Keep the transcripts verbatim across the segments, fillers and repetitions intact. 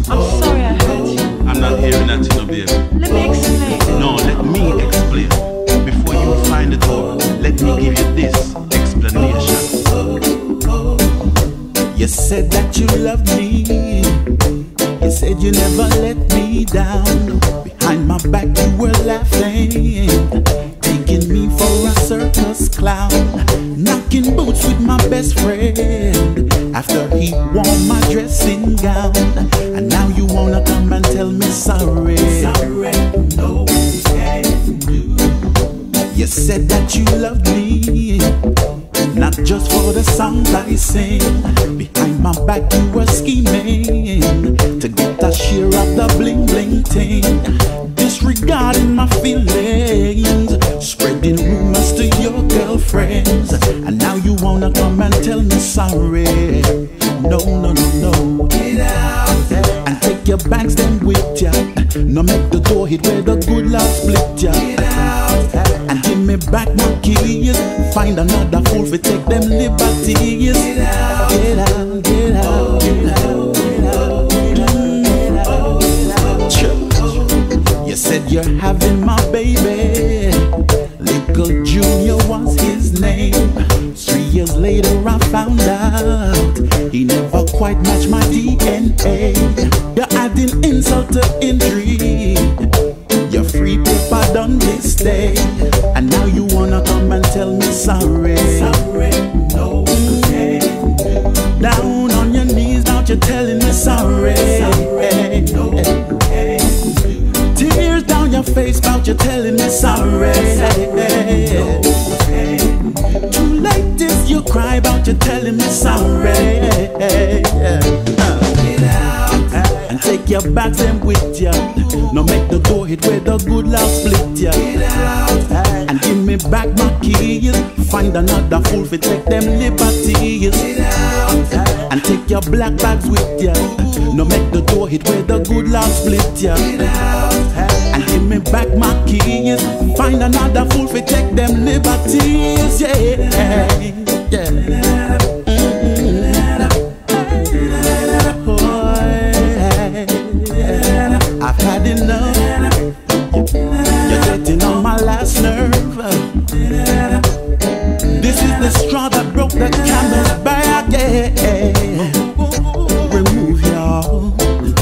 I'm sorry I hurt you. I'm not hearing that, you know, baby. Let me explain. No, let me explain. Before you find the door, let me give you this explanation. You said that you loved me. You said you never let me down. Behind my back you were laughing, taking me for a circus clown, knocking boots with my best friend after he wore my dressing gown. And now you wanna come and tell me sorry. Sorry, no can do. You said that you loved me, not just for the songs I sing. Behind my back you were scheming to get a share of the bling bling thing, disregarding my feelings, spreading rumors to your girlfriends. And now you wanna come and tell me sorry. No, no, no, no. Get out and take your bags then with ya. No make the door hit where the good love split ya. Get out and give me back my keys. Find another fool for take them liberties. Get out, get out, get out, get out, get out, get out, get out. You said you're having my baby. Little Junior was his name. Three years later I found out he never quite matched my D N A. You're adding insult to injury. Your free paper done this day, and now you wanna come and tell me sorry. Sorry, no can do. Down on your knees, now you're telling me sorry. Sorry, no can do. Tears down your face, now you're telling me sorry. Sorry, no can do. Too late if you cry about you telling me sorry. Get out and take your bags and with ya. No make the door hit where the good love split ya. Get out and give me back my keys. Find another fool for take them liberties. Get out and take your black bags with ya. No make the door hit where the good love split ya. Get out and give me back my keys. Find another fool for take them liberties. Yeah, yeah. I've had enough. You're getting on my last nerve. This is the straw that broke the camel's back. Yeah. Remove y'all.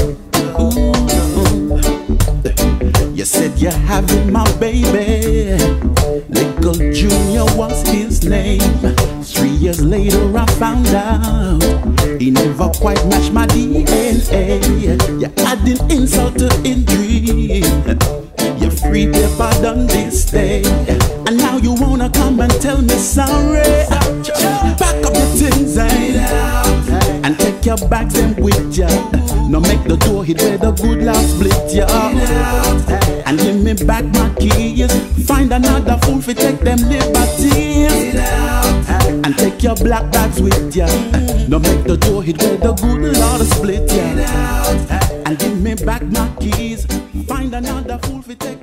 You said you're having my baby. Little Junior was his name. Three years later I found out he never quite matched my D N A. You're adding insult to injury. Your free paper done this day, and now you wanna come and tell me sorry. Pack up your things eh? And take your bags and with ya. No make the door hit where the good love split ya. And give me back my keys. Find another fool for take them liberties. And take your black bags with ya. No make the door hit where the good Lord split ya. And give me back my keys. Find another fool for take